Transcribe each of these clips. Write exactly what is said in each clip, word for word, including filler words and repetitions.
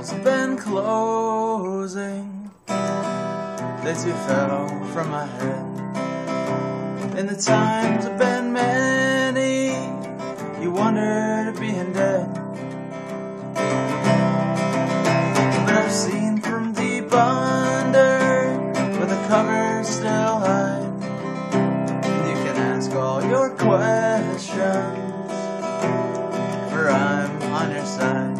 walls have been closing, they too fell from my head. And the times have been many, you wondered at being dead. But I've seen from deep under, where the covers still hide, and you can ask all your questions, for I'm on your side.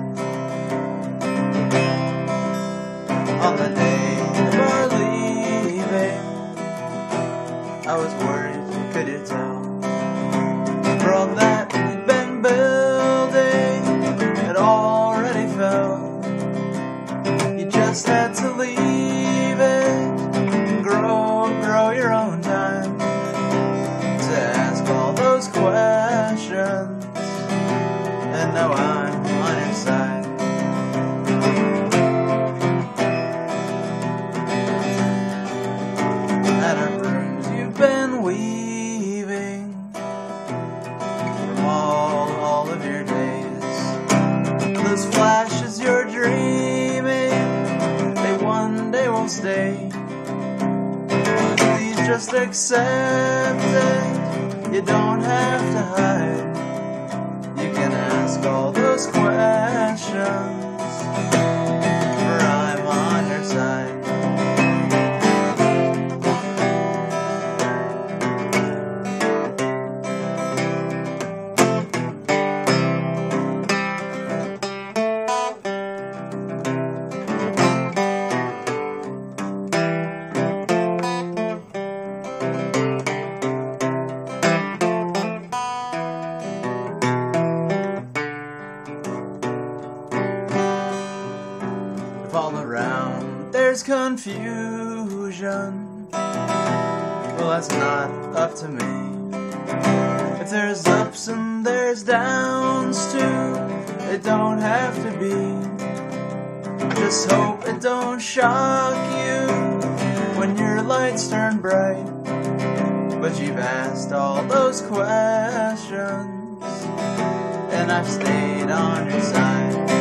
On the day of our leaving, I was worried, could you tell? For all that we'd been building had already fell. You just had to leave it and grow, grow your own time to ask all those questions. And now I'm on your side. At our brooms you've been weaving from all, all of your days. Those flashes you're dreaming, they one day will stay. Please just accept it, you don't have to hide. You can ask all those questions, for I'm on your side. All around there's confusion, well, that's not up to me. If there's ups and there's downs too, it don't have to be. Just hope it don't shock you when your lights turn bright. But you've asked all those questions, and I've stayed on your side.